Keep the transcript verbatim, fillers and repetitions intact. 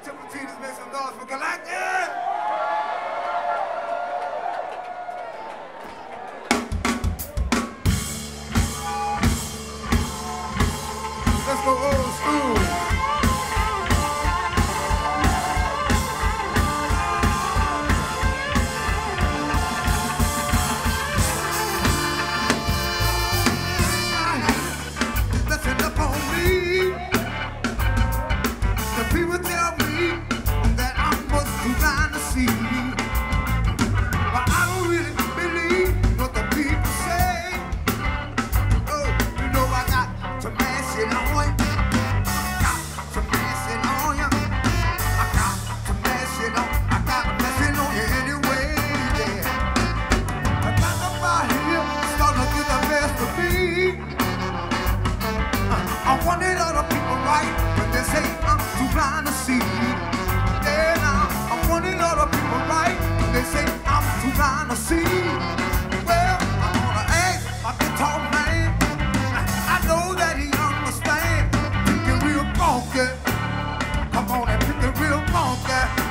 Triple T, just make some noise for Galactic! Let's go old school. Listen up on me. The people tell me that I'm much too blind to see, but I don't really believe what the people say. Oh, you know I got to mash it on you. Got to mash it on you. I got to mash it on. I got to mash it on you anyway. Yeah. I got up out here, starting to get the best of me. I wanted other people right, but they say I'm too blind to see. Yeah, now I wanted other people right, but they say I'm too blind to see. Well, I wanna ask my guitar man. I know that he understands. Pick it real funky. Come on and pick it real funky.